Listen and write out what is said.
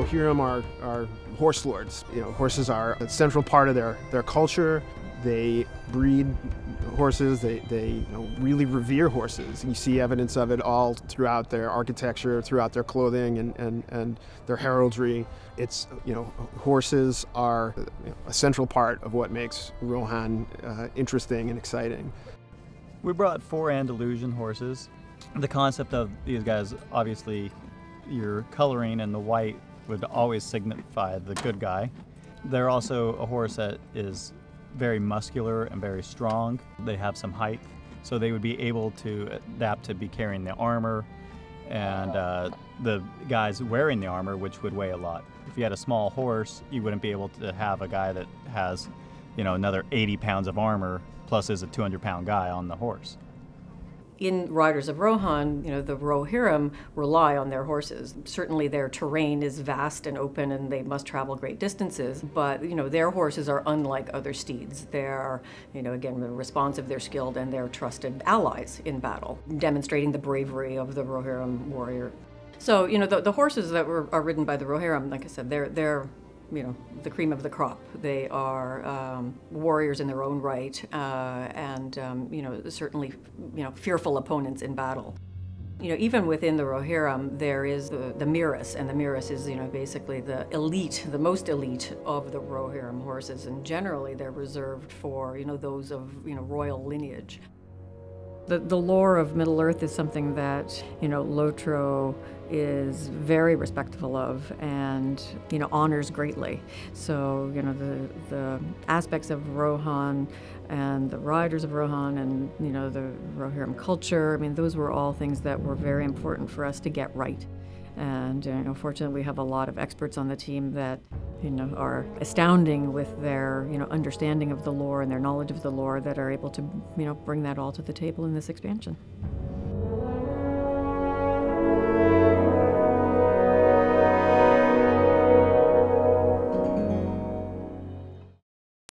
Rohirrim are horse lords. Horses are a central part of their culture. They breed horses. They really revere horses. And you see evidence of it all throughout their architecture, throughout their clothing and their heraldry. It's horses are a central part of what makes Rohan interesting and exciting. We brought 4 Andalusian horses. The concept of these guys, obviously, your coloring and the white would always signify the good guy. They're also a horse that is very muscular and very strong. They have some height, so they would be able to adapt to be carrying the armor and the guys wearing the armor, which would weigh a lot. If you had a small horse, you wouldn't be able to have a guy that has, another 80 pounds of armor plus is a 200-pound guy on the horse. In Riders of Rohan, the Rohirrim rely on their horses. Certainly their terrain is vast and open and they must travel great distances, but their horses are unlike other steeds. They're, again, responsive, they're skilled, and they're trusted allies in battle, demonstrating the bravery of the Rohirrim warrior. So, the horses that are ridden by the Rohirrim, like I said, they're the cream of the crop. They are warriors in their own right, and certainly, fearful opponents in battle. Even within the Rohirrim, there is the Mirris, and the Mirris is, basically the elite, the most elite of the Rohirrim horses, and generally they're reserved for, those of, royal lineage. The lore of Middle-earth is something that, Lotro is very respectful of and, honors greatly. So, the aspects of Rohan and the Riders of Rohan and, the Rohirrim culture, those were all things that were very important for us to get right. And, fortunately, we have a lot of experts on the team that, are astounding with their, understanding of the lore and their knowledge of the lore that are able to, bring that all to the table in this expansion.